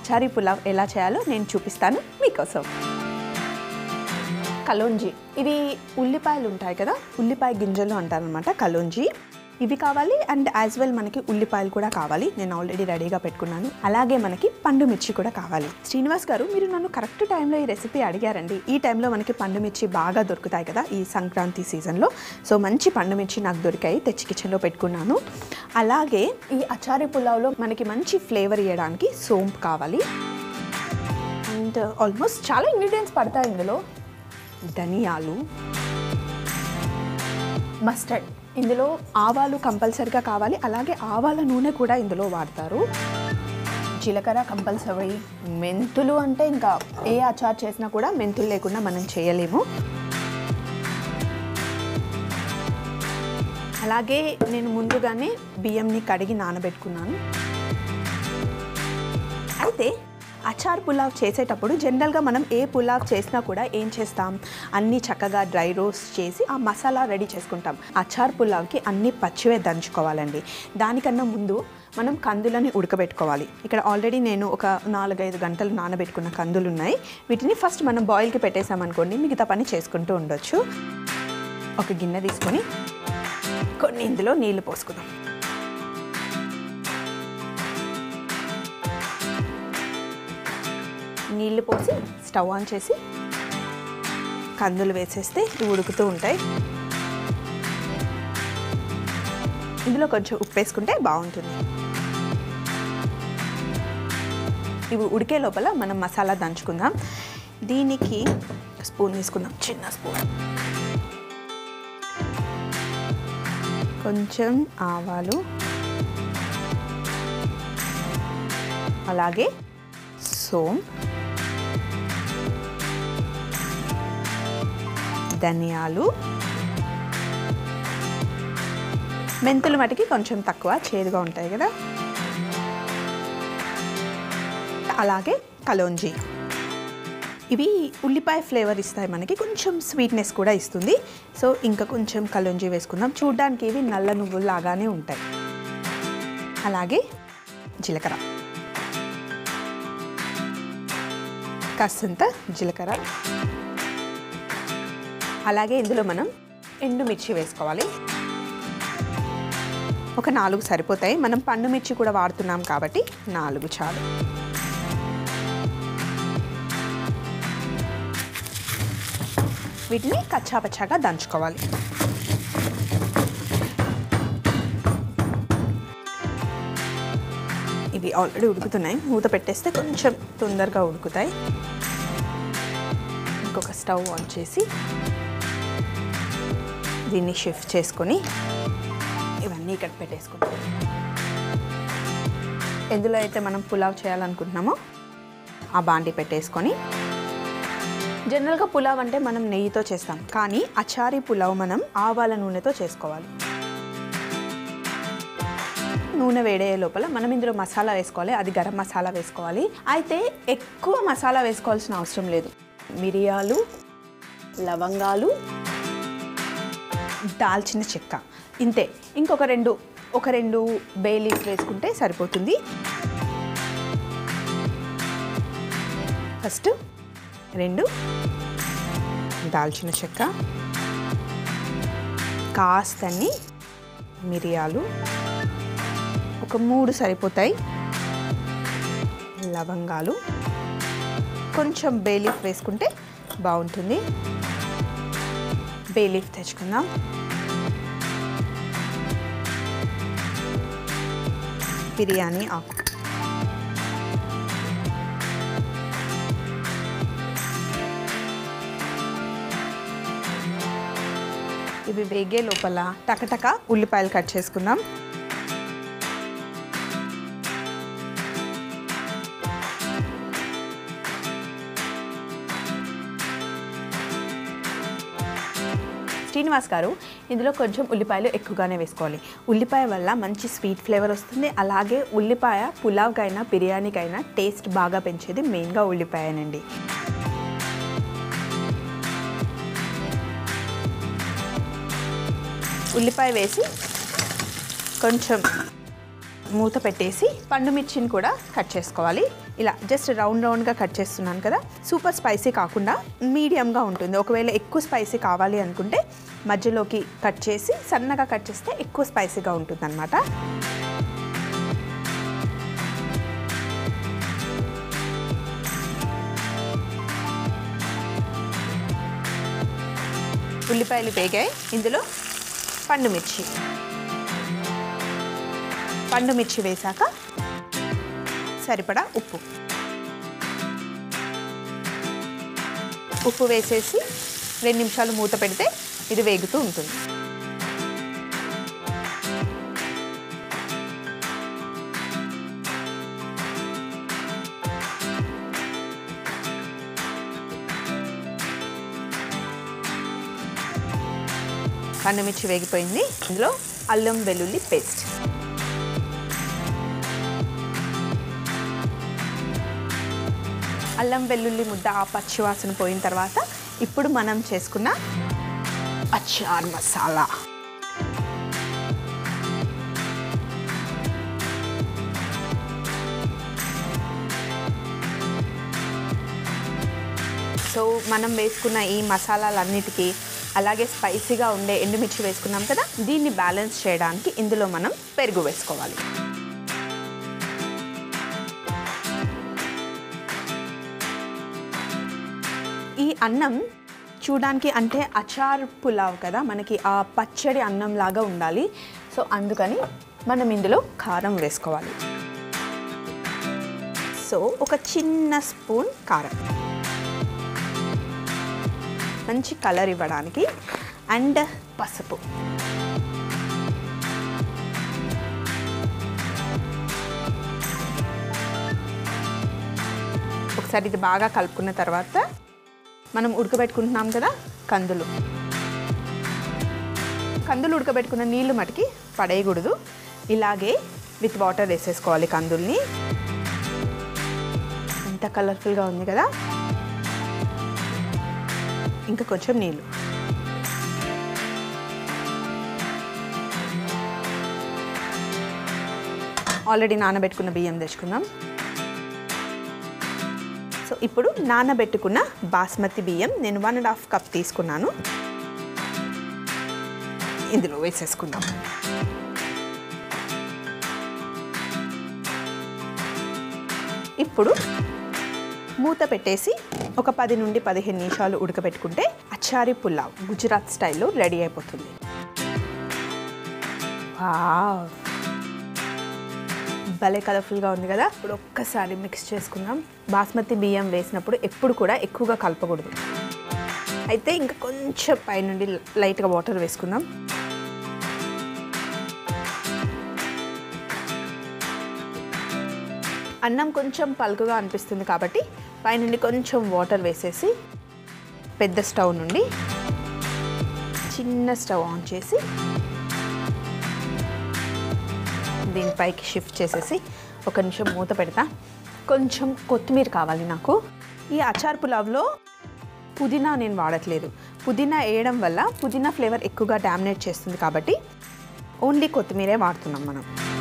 అచారీ పులావ్ ఎలా చేయాలో నేను చూపిస్తాను మీకోసం. కలోంజీ, ఇది ఉల్లిపాయలు ఉంటాయి కదా, ఉల్లిపాయ గింజలు అంటారనమాట కలోంజీ. ఇవి కావాలి అండ్ యాజ్ వెల్ మనకి ఉల్లిపాయలు కూడా కావాలి. నేను ఆల్రెడీ రెడీగా పెట్టుకున్నాను. అలాగే మనకి పండు మిర్చి కూడా కావాలి. శ్రీనివాస్ గారు, మీరు నన్ను కరెక్ట్ టైంలో ఈ రెసిపీ అడిగారండి. ఈ టైంలో మనకి పండు మిర్చి బాగా దొరుకుతాయి కదా ఈ సంక్రాంతి సీజన్లో. సో మంచి పండు మిర్చి నాకు దొరికాయి, తెచ్చి కిచెన్లో పెట్టుకున్నాను. అలాగే ఈ అచారీ పులావ్లో మనకి మంచి ఫ్లేవర్ ఇవ్వడానికి సోంపు కావాలి. అండ్ ఆల్మోస్ట్ చాలా ఇంగ్రీడియంట్స్ పడతాయి ఇందులో. ధనియాలు, మస్టర్డ్, ఇందులో ఆవాలు కంపల్సరీగా కావాలి. అలాగే ఆవాల నూనె కూడా ఇందులో వాడతారు. జీలకర్ర కంపల్సరీ. మెంతులు అంటే ఇంకా ఏ అచార్ చేసినా కూడా మెంతులు లేకుండా మనం చేయలేము. అలాగే నేను ముందుగానే బియ్యంని కడిగి నానబెట్టుకున్నాను. అయితే అచార్ పులావ్ చేసేటప్పుడు జనరల్గా మనం ఏ పులావ్ చేసినా కూడా ఏం చేస్తాం, అన్నీ చక్కగా డ్రై రోస్ట్ చేసి ఆ మసాలా రెడీ చేసుకుంటాం. అచార్ పులావ్కి అన్నీ పచ్చివే దంచుకోవాలండి. దానికన్నా ముందు మనం కందులని ఉడకబెట్టుకోవాలి. ఇక్కడ ఆల్రెడీ నేను ఒక 4-5 గంటలు నానబెట్టుకున్న కందులు ఉన్నాయి. వీటిని ఫస్ట్ మనం బాయిల్కి పెట్టేసామనుకోండి, మిగతా పని చేసుకుంటూ ఉండొచ్చు. ఒక గిన్నె తీసుకొని కొన్ని ఇందులో నీళ్లు పోసుకుందాం. నీళ్లు పోసి స్టవ్ ఆన్ చేసి కందులు వేసేస్తే ఇవి ఉడుకుతూ ఉంటాయి. ఇందులో కొంచెం ఉప్పు వేసుకుంటే బాగుంటుంది. ఇవి ఉడికే లోపల మనం మసాలా దంచుకుందాం. దీనికి స్పూన్ తీసుకుందాం, చిన్న స్పూన్. కొంచెం ఆవాలు, అలాగే సోంపు, ధనియాలు, మెంతులు మటుకి కొంచెం తక్కువ, చేదుగా ఉంటాయి కదా. అలాగే కలోంజీ, ఇవి ఉల్లిపాయ ఫ్లేవర్ ఇస్తాయి మనకి, కొంచెం స్వీట్నెస్ కూడా ఇస్తుంది. సో ఇంకా కొంచెం కలోంజీ వేసుకుందాం. చూడ్డానికి ఇవి నల్ల నువ్వులు లాగానే ఉంటాయి. అలాగే జీలకర్ర, కాస్తంత జీలకర్ర. అలాగే ఇందులో మనం ఎండుమిర్చి వేసుకోవాలి. ఒక 4 సరిపోతాయి. మనం పండు మిర్చి కూడా వాడుతున్నాం కాబట్టి 4 చాలు. వీటిని కచ్చాపచ్చాగా దంచుకోవాలి. ఇవి ఆల్రెడీ ఉడుకుతున్నాయి. మూత పెట్టేస్తే కొంచెం తొందరగా ఉడుకుతాయి. ఇంకొక స్టవ్ ఆన్ చేసి దీన్ని షిఫ్ట్ చేసుకొని ఇవన్నీ ఇక్కడ పెట్టేసుకుంటాం. ఎందులో అయితే మనం పులావ్ చేయాలనుకుంటున్నామో ఆ బాండి పెట్టేసుకొని, జనరల్గా పులావ్ అంటే మనం నెయ్యితో చేస్తాం, కానీ అచారీ పులావ్ మనం ఆవాల నూనెతో చేసుకోవాలి. నూనె వేడయ్యే లోపల మనం ఇందులో మసాలా వేసుకోవాలి. అది గరం మసాలా వేసుకోవాలి. అయితే ఎక్కువ మసాలా వేసుకోవాల్సిన అవసరం లేదు. మిరియాలు, లవంగాలు, దాల్చిన చెక్క, ఇంతే. ఇంకొక రెండు బే లీఫ్ వేసుకుంటే సరిపోతుంది. ఫస్ట్ 2 దాల్చిన చెక్క, కాస్తన్ని మిరియాలు, ఒక 3 సరిపోతాయి లవంగాలు, కొంచెం బే లీఫ్ వేసుకుంటే బాగుంటుంది. బే లీఫ్ తెచ్చుకుందాం. బిర్యానీ ఆకు, ఇవి వేగే లోపల టకటక ఉల్లిపాయలు కట్ చేసుకుందాం. శ్రీనివాస్ గారు, ఇందులో కొంచెం ఉల్లిపాయలు ఎక్కువగానే వేసుకోవాలి. ఉల్లిపాయ వల్ల మంచి స్వీట్ ఫ్లేవర్ వస్తుంది. అలాగే ఉల్లిపాయ పులావ్కైనా బిర్యానీకైనా టేస్ట్ బాగా పెంచేది మెయిన్గా ఉల్లిపాయనండి. ఉల్లిపాయ వేసి కొంచెం మూత పెట్టేసి పండు మిర్చిని కూడా కట్ చేసుకోవాలి. ఇలా జస్ట్ రౌండ్గా కట్ చేస్తున్నాను కదా. సూపర్ స్పైసీ కాకుండా మీడియంగా ఉంటుంది. ఒకవేళ ఎక్కువ స్పైసీ కావాలి అనుకుంటే మధ్యలోకి కట్ చేసి సన్నగా కట్ చేస్తే ఎక్కువ స్పైసీగా ఉంటుందన్నమాట. ఉల్లిపాయలు వేగాయి. ఇందులో పండు మిర్చి వేసాక సరిపడా ఉప్పు వేసేసి 2 నిమిషాలు మూత పెడితే ఇది వేగుతూ ఉంటుంది. పండు మిర్చి వేగిపోయింది. ఇందులో అల్లం వెల్లుల్లి పేస్ట్, అల్లం వెల్లుల్లి ముద్ద ఆ పచ్చివాసన పోయిన తర్వాత ఇప్పుడు మనం చేసుకున్న అచార్ మసాలా, సో మనం వేసుకున్న ఈ మసాలాలన్నిటికీ అలాగే స్పైసీగా ఉండే ఎండుమిర్చి వేసుకున్నాం కదా, దీన్ని బ్యాలెన్స్ చేయడానికి ఇందులో మనం పెరుగు వేసుకోవాలి. ఈ అన్నం చూడడానికి అంటే అచార్ పులావ్ కదా, మనకి ఆ పచ్చడి అన్నం లాగా ఉండాలి. సో అందుకని మనం ఇందులో కారం వేసుకోవాలి. సో ఒక చిన్న స్పూన్ కారం, మంచి కలర్ ఇవ్వడానికి, అండ్ పసుపు. ఒకసారి ఇది బాగా కలుపుకున్న తర్వాత మనం ఉడకబెట్టుకుంటున్నాం కదా కందులు ఉడకబెట్టుకున్న నీళ్లు మటుకి పడేయకూడదు. ఇలాగే విత్ వాటర్ వేసేసుకోవాలి కందుల్ని. ఎంత కలర్ఫుల్గా ఉంది కదా. ఇంకా కొంచెం నీళ్ళు, ఆల్రెడీ నానబెట్టుకున్న బియ్యం తెచ్చుకుందాం. సో ఇప్పుడు నానబెట్టుకున్న బాస్మతి బియ్యం నేను 1.5 కప్ తీసుకున్నాను. ఇందులో వేసేసుకుందాం. ఇప్పుడు మూత పెట్టేసి ఒక 10 నుండి 15 నిమిషాలు ఉడకబెట్టుకుంటే అచారీ పులావ్ గుజరాత్ స్టైల్లో రెడీ అయిపోతుంది. వావ్, భలే కలర్ఫుల్గా ఉంది కదా. ఇప్పుడు ఒక్కసారి మిక్స్ చేసుకుందాం. బాస్మతి బియ్యం వేసినప్పుడు ఎప్పుడు కూడా ఎక్కువగా కలపకూడదు. అయితే ఇంకా కొంచెం పైనుండి లైట్గా వాటర్ వేసుకుందాం. అన్నం కొంచెం పలుకుగా అనిపిస్తుంది కాబట్టి పైనుండి కొంచెం వాటర్ వేసేసి పెద్ద స్టవ్ నుండి చిన్న స్టవ్ ఆన్ చేసి దీనిపైకి షిఫ్ట్ చేసేసి 1 నిమిషం మూత పెడతా. కొంచెం కొత్తిమీర కావాలి నాకు. ఈ అచార్ పులావ్లో పుదీనా నేను వాడట్లేదు. పుదీనా వేయడం వల్ల పుదీనా ఫ్లేవర్ ఎక్కువగా డామినేట్ చేస్తుంది కాబట్టి ఓన్లీ కొత్తిమీరే వాడుతున్నాం మనం.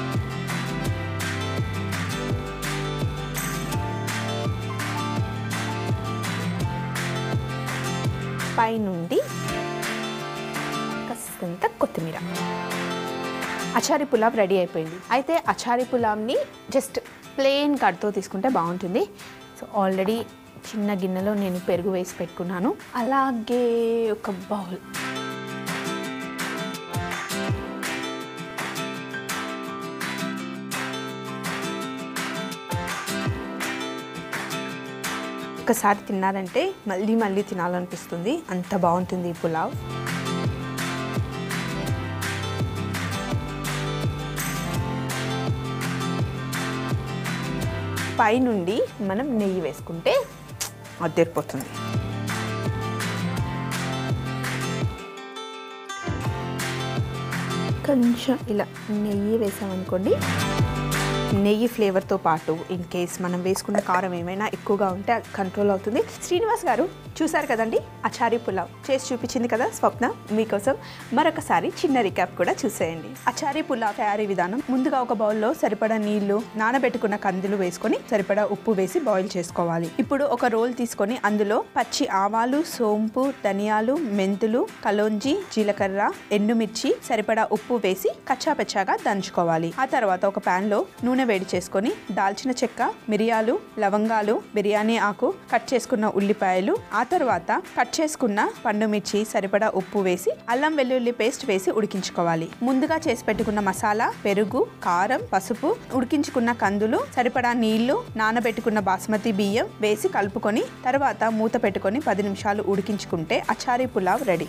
పైనుండి కాస్తంత కొత్తిమీర. అచారీ పులావ్ రెడీ అయిపోయింది. అయితే అచారీ పులావ్ని జస్ట్ ప్లెయిన్ కట్తో తీసుకుంటే బాగుంటుంది. సో ఆల్రెడీ చిన్న గిన్నెలో నేను పెరుగు వేసి పెట్టుకున్నాను. అలాగే ఒక బౌల్, ఒక్కసారి తిన్నారంటే మళ్ళీ మళ్ళీ తినాలనిపిస్తుంది. అంత బాగుంటుంది ఈ పులావ్. పైనుండి మనం నెయ్యి వేసుకుంటే అదిరిపోతుంది. కొంచెం ఇలా నెయ్యి వేసామనుకోండి నెయ్యి ఫ్లేవర్తో పాటు ఇన్ కేస్ మనం వేసుకున్న కారం ఏమైనా ఎక్కువగా ఉంటే కంట్రోల్ అవుతుంది. శ్రీనివాస్ గారు చూసారు కదండి, అచారీ పులావ్ చేసి చూపించింది కదా స్వప్న మీకోసం. మరొకసారి చిన్న రికాప్ కూడా చూసేయండి. అచారీ పులావ్ తయారీ విధానం: ముందుగా ఒక బౌల్లో సరిపడా నీళ్లు, నానబెట్టుకున్న కందులు వేసుకొని సరిపడా ఉప్పు వేసి బాయిల్ చేసుకోవాలి. ఇప్పుడు ఒక రోల్ తీసుకొని అందులో పచ్చి ఆవాలు, సోంపు, ధనియాలు, మెంతులు, కలోంజీ, జీలకర్ర, ఎండుమిర్చి, సరిపడా ఉప్పు వేసి కచ్చాపెచ్చాగా దంచుకోవాలి. ఆ తర్వాత ఒక ప్యాన్ లో నూనె వేడి చేసుకొని దాల్చిన చెక్క, మిరియాలు, లవంగాలు, బిర్యానీ ఆకు, కట్ చేసుకున్న ఉల్లిపాయలు, ఆ తర్వాత కట్ చేసుకున్న పండు మిర్చి, సరిపడా ఉప్పు వేసి అల్లం వెల్లుల్లి పేస్ట్ వేసి ఉడికించుకోవాలి. ముందుగా చేసి పెట్టుకున్న మసాలా, పెరుగు, కారం, పసుపు, ఉడికించుకున్న కందులు, సరిపడా నీళ్లు, నానబెట్టుకున్న బాస్మతి బియ్యం వేసి కలుపుకొని తర్వాత మూత పెట్టుకొని 10 నిమిషాలు ఉడికించుకుంటే అచారీ పులావ్ రెడీ.